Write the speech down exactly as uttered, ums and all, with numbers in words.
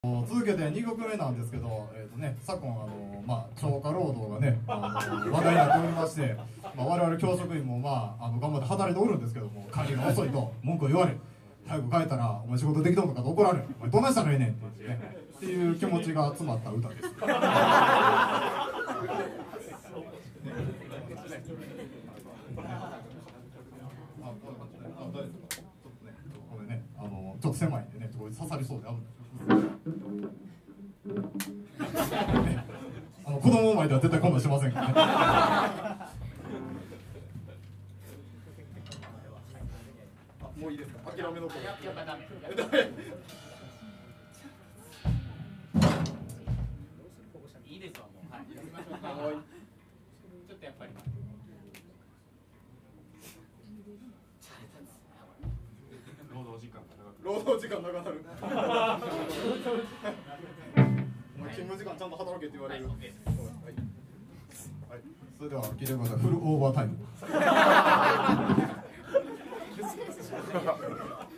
続けてにきょくめなんですけど、えーとね、昨今あの、まあ、超過労働がねあの話題になっておりまして、まあ、我々教職員も、まあ、あの頑張って働いておるんですけども、帰りが遅いと文句を言われ、早く帰ったらお前仕事できとんのかと怒られ、お前どないしたらええねんって言って、ね、っていう気持ちが詰まった歌です。これね、あのちょっと狭いんでね、これ刺さりそうで危ない。ね、あの子供前では絶対こんなんしませんからね。あ、もういいですか。諦めの声。やっぱダメ。ダメ。 いいですわ、もう。はい。やりましょうか。ちょっとやっぱり。 労働時間が長く。 労働時間長なる。お前勤務時間ちゃんと働けって言われる。はい。はい。それでは聞いてください。フルオーバータイム。